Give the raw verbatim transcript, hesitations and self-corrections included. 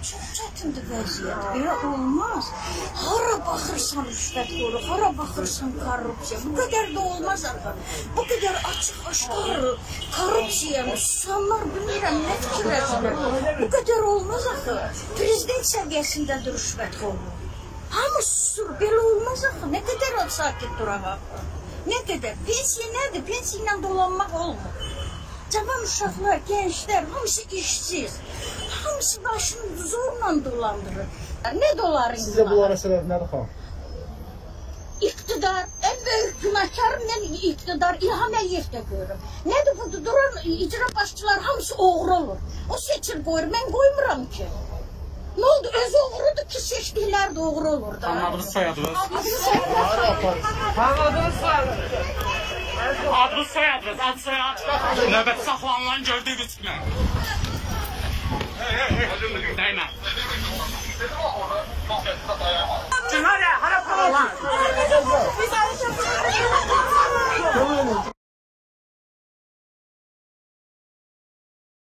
Çox çətindir vəziyyət. Belə olmaz. Hara baxırsan rüşvətxoru, hara baxırsan korrupsiya. Bu qədər də olmaz axı. Bu qədər açıq aşkar korrupsiyanı susanlar bilmirəm nə fikirləsinlər. Bu qədər olmaz axı. Prezident səviyyəsindədir rüşvətxoru. Hamı susur, belə olmaz axı. Nə qədər sakit duraq axı. Nə qədər? Pensiya nədir? Pensiya ilə dolanmaq olmur. Cavan uşaqlar, gençlər, hamısı işsiz. Hamısı başını zorla dolandırır. Nə doları insan? Sizə bunlara səbəb nədir xan? İqtidar, en büyük günahkar mən iqtidar İlham Əliyevdə görürüm. Nədir bu? Duran icra başçılar hamısı oğru olur. O seçir qoyur, mən qoymuram ki. Ne oldu? Öz oğrudur ki seçdiklər də oğru olur da. Adınız soyadınız? Adınız soyadınız? Adınız soyadınız? Adınız soyadınız, ad soyad. Növbət saxlanılan gördüyünüz kimi. Dəymə.